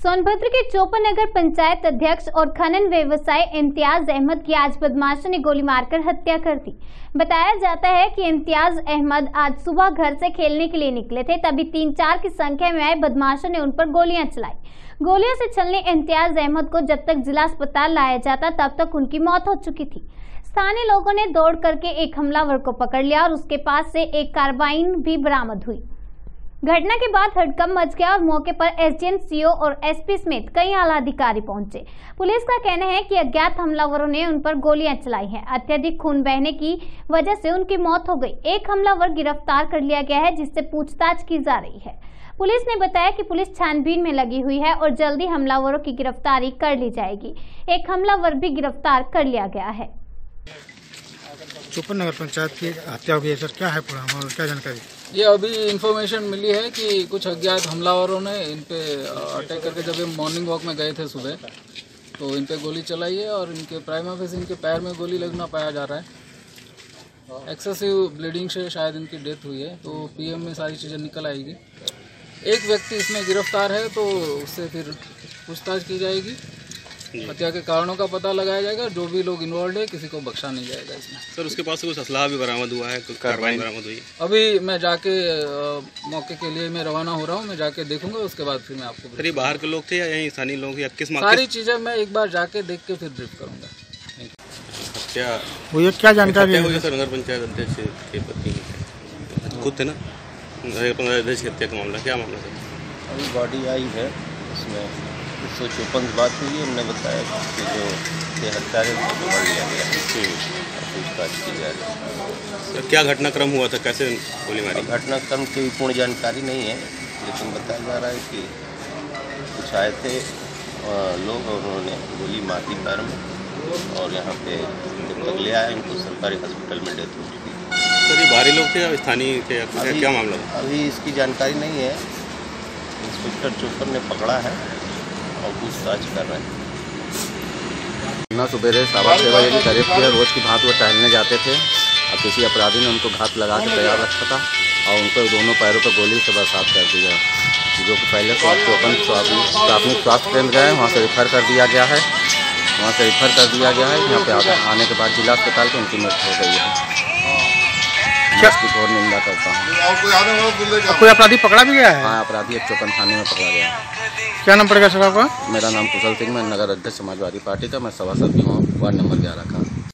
सोनभद्र के चोपन नगर पंचायत अध्यक्ष और खनन व्यवसायी इम्तियाज अहमद की आज बदमाशों ने गोली मारकर हत्या कर दी। बताया जाता है कि इम्तियाज अहमद आज सुबह घर से खेलने के लिए निकले थे, तभी 3-4 की संख्या में आए बदमाशों ने उन पर गोलियां चलाई। गोलियों से छलने इम्तियाज अहमद को जब तक जिला अस्पताल लाया जाता तब तक उनकी मौत हो चुकी थी। स्थानीय लोगों ने दौड़ करके एक हमलावर को पकड़ लिया और उसके पास से एक कार्बाइन भी बरामद हुई। घटना के बाद हड़कंप मच गया और मौके पर एसडीएम, सीओ और एसपी समेत कई आला अधिकारी पहुंचे। पुलिस का कहना है कि अज्ञात हमलावरों ने उन पर गोलियां चलाई हैं। अत्यधिक खून बहने की वजह से उनकी मौत हो गई। एक हमलावर गिरफ्तार कर लिया गया है, जिससे पूछताछ की जा रही है। पुलिस ने बताया कि पुलिस छानबीन में लगी हुई है और जल्दी हमलावरों की गिरफ्तारी कर ली जाएगी। एक हमलावर भी गिरफ्तार कर लिया गया है। चोपन नगर पंचायत की हत्या हुई है सर, क्या है पूरा मामला, क्या जानकारी? ये अभी इंफॉर्मेशन मिली है कि कुछ अज्ञात हमलावरों ने इन पे अटैक करके, जब ये मॉर्निंग वॉक में गए थे सुबह, तो इन पे गोली चलाई है और इनके प्राइमा फेस इनके पैर में गोली लगना पाया जा रहा है। एक्सेसिव ब्लीडिंग से शायद इनकी डेथ हुई है, तो पीएम में सारी चीज़ें निकल आएगी। एक व्यक्ति इसमें गिरफ्तार है, तो उससे फिर पूछताछ की जाएगी, हत्या के कारणों का पता लगाया जाएगा। जो भी लोग इन्वॉल्व है किसी को बख्शा नहीं जाएगा इसमें। सर, उसके पास से कुछ असलाह भी बरामद हुआ है, कुछ कार्बाइन बरामद हुई है? अभी मैं जाके मौके के लिए मैं रवाना हो रहा हूँ, मैं जाके देखूंगा, उसके बाद फिर मैं आपको। सर, ये बाहर के लोग थे या यहीं स्थानीय लोग, या किस सारी चीजें मैं एक बार जाके देख के फिर ब्रीफ करूंगा। क्या वो क्या जानकारी है सर? नगर पंचायत अध्यक्ष के पत्नी खुद थे ना, नगर पंचायत अध्यक्ष की हत्या का मामला, क्या मामला सर? अभी बॉडी आई है, उसमें 154 बात हुई है। उन्होंने बताया कि जो हत्यारे उसको पकड़ लिया गया है, पूछताछ की जा रही है। सर, क्या घटनाक्रम हुआ था, कैसे गोली मारी? घटनाक्रम की पूर्ण जानकारी नहीं है, लेकिन बताया जा रहा है कि कुछ आए थे लोग और उन्होंने गोली मार दी पैर में, और यहाँ पे जब तक ले आए इनको सरकारी हॉस्पिटल में डेथ हो चुकी है। सर, ये बाहरी लोग थे या स्थानीय थे, क्या मामला था? अभी इसकी जानकारी नहीं है। इंस्पेक्टर चोपर ने पकड़ा है और पूछताछ कर रहे हैं। ना सुबह 6:15 बजे के करीब किया, रोज़ की भांति वो टहलने जाते थे और किसी अपराधी ने उनको घात लगा के तैयार रखा था और उनको दोनों पैरों पर गोली से बरसात कर दिया, जो कि पहले चोपन प्राथमिक स्वास्थ्य केंद्र गए, वहाँ से रिफर कर दिया गया है। यहाँ पे आने के बाद जिला अस्पताल में उनकी मृत्यु हो गई है। इसकी घोर निंदा करता हूँ। कोई अपराधी पकड़ा भी गया है? हाँ, अपराधी एक चोपन थाने में पकड़ा गया है। क्या नाम पड़ेगा सर आपका? मेरा नाम कुशल सिंह, मैं नगर अध्यक्ष समाजवादी पार्टी का, मैं सभासद भी हूँ, वार्ड नंबर 11 का।